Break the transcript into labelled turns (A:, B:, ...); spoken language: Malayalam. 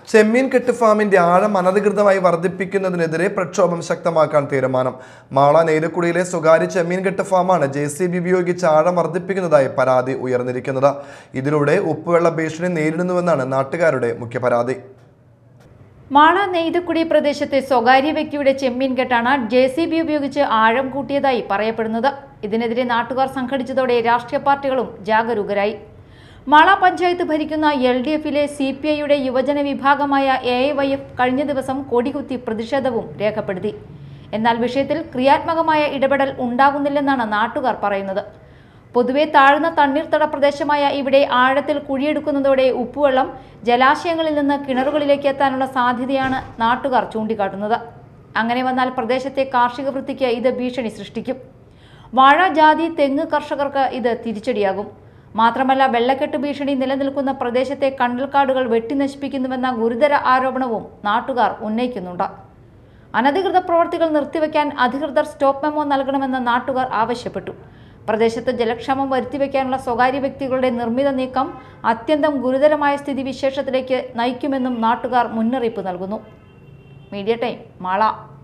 A: ചെമ്മീൻകെട്ട് ഫാമിന്റെ ആഴം അനധികൃതമായി വർദ്ധിപ്പിക്കുന്നതിനെതിരെ പ്രക്ഷോഭം ശക്തമാക്കാൻ തീരുമാനം. മാള നെയ്തക്കുടിയിലെ സ്വകാര്യ ചെമ്മീൻകെട്ട് ഫാമാണ് JCB ഉപയോഗിച്ച് ആഴം വർദ്ധിപ്പിക്കുന്നതായി പരാതി ഉയർന്നിരിക്കുന്നത്. ഇതിലൂടെ ഉപ്പുവെള്ള ഭീഷണി നേരിടുന്നുവെന്നാണ് നാട്ടുകാരുടെ മുഖ്യ പരാതി.
B: മാള നെയ്തക്കുടി പ്രദേശത്തെ സ്വകാര്യ വ്യക്തിയുടെ ചെമ്മീൻകെട്ടാണ് JCB ഉപയോഗിച്ച് ആഴം കൂട്ടിയതായി പറയപ്പെടുന്നത്. ഇതിനെതിരെ നാട്ടുകാർ സംഘടിച്ചതോടെ രാഷ്ട്രീയ പാർട്ടികളും ജാഗരൂകരായി. മാള പഞ്ചായത്ത് ഭരിക്കുന്ന LDFിലെ CPIയുടെ യുവജന വിഭാഗമായ AIYF കഴിഞ്ഞ ദിവസം കൊടികുത്തി പ്രതിഷേധവും രേഖപ്പെടുത്തി. എന്നാൽ വിഷയത്തിൽ ക്രിയാത്മകമായ ഇടപെടൽ ഉണ്ടാകുന്നില്ലെന്നാണ് നാട്ടുകാർ പറയുന്നത്. പൊതുവെ താഴ്ന്ന തണ്ണീർത്തട പ്രദേശമായ ഇവിടെ ആഴത്തിൽ കുഴിയെടുക്കുന്നതോടെ ഉപ്പുവെള്ളം ജലാശയങ്ങളിൽ നിന്ന് കിണറുകളിലേക്ക് എത്താനുള്ള സാധ്യതയാണ് നാട്ടുകാർ ചൂണ്ടിക്കാട്ടുന്നത്. അങ്ങനെ വന്നാൽ പ്രദേശത്തെ കാർഷിക വൃത്തിക്ക് ഇത് ഭീഷണി സൃഷ്ടിക്കും. വാഴ, ജാതി, തെങ്ങ് കർഷകർക്ക് ഇത് തിരിച്ചടിയാകും. മാത്രമല്ല, വെള്ളക്കെട്ട് ഭീഷണി നിലനിൽക്കുന്ന പ്രദേശത്തെ കണ്ടൽക്കാടുകൾ വെട്ടിനശിപ്പിക്കുന്നുവെന്ന ഗുരുതര ആരോപണവും നാട്ടുകാർ ഉന്നയിക്കുന്നുണ്ട്. അനധികൃത പ്രവർത്തികൾ നിർത്തിവെക്കാൻ അധികൃതർ സ്റ്റോപ്പ് മെമ്മോ നൽകണമെന്ന് നാട്ടുകാർ ആവശ്യപ്പെട്ടു. പ്രദേശത്ത് ജലക്ഷാമം വരുത്തിവെക്കാനുള്ള സ്വകാര്യ വ്യക്തികളുടെ നിർമ്മിത നീക്കം അത്യന്തം ഗുരുതരമായ സ്ഥിതിവിശേഷത്തിലേക്ക് നയിക്കുമെന്നും നാട്ടുകാർ മുന്നറിയിപ്പ് നൽകുന്നു. Media time, Mala.